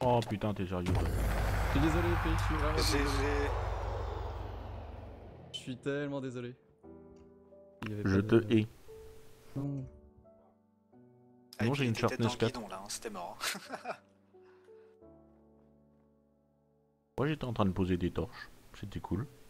Oh putain, t'es sérieux toi. Je suis désolé, P, je suis vraiment désolé. GG. Je suis tellement désolé. Il y avait Je pas te de... hais. Non. Ah, Non, et j'ai puis il une était tête dans sharpness le 4. guidon là, hein, c'était mort. Moi j'étais en train de poser des torches. C'était cool.